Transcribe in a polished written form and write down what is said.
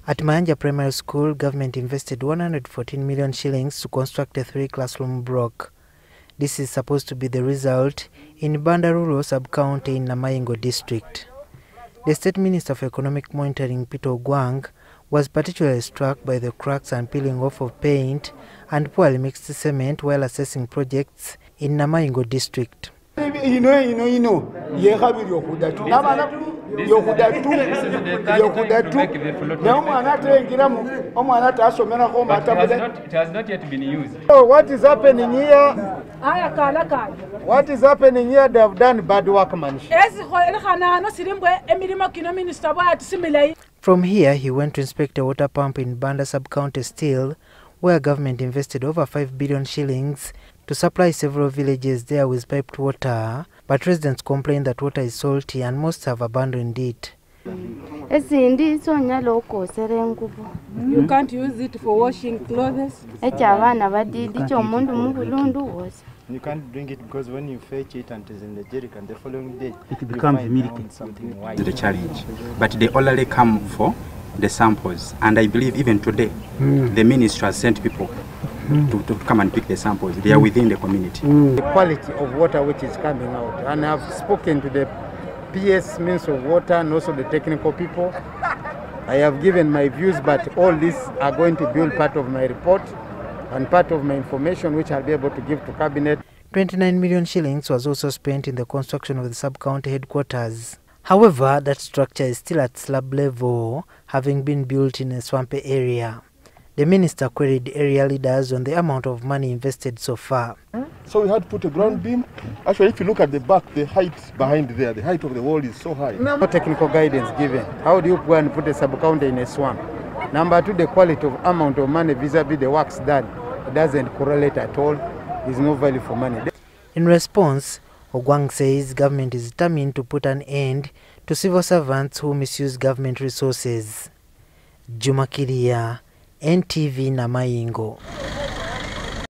At Mayanja Primary School, government invested 114 million shillings to construct a 3-classroom block. This is supposed to be the result in Banda Rural Sub-County in Namayingo district. The State Minister for Economic Monitoring, Peter Ogwang, was particularly struck by the cracks and peeling off of paint and poorly mixed cement while assessing projects in Namayingo district. What is happening here? What is happening here? They have done bad workmanship. From here, he went to inspect a water pump in Banda Sub-County still, where government invested over 5 billion shillings to supply several villages there with piped water, but residents complain that water is salty and most have abandoned it. You can't use it for washing clothes. You can't drink it because when you fetch it and it is in the jerrycan, the following day it becomes milky. Something white. The challenge, but they already come for the samples, and I believe even today the ministry has sent people to come and pick the samples. They are within the community. The quality of water which is coming out, and I've spoken to the PS Minister of Water and also the technical people. I have given my views, but all these are going to build part of my report and part of my information which I'll be able to give to Cabinet. 29 million shillings was also spent in the construction of the sub-county headquarters. However, that structure is still at slab level, having been built in a swampy area. The minister queried area leaders on the amount of money invested so far. So we had to put a ground beam. Actually, if you look at the back, the height behind there, the height of the wall is so high. No technical guidance given. How do you go and put a sub-county in a swamp? Number two, the quality of amount of money vis-a-vis the works done. It doesn't correlate at all. There's no value for money. In response, Ogwang says government is determined to put an end to civil servants who misuse government resources. Juma Kiria, NTV Namayingo.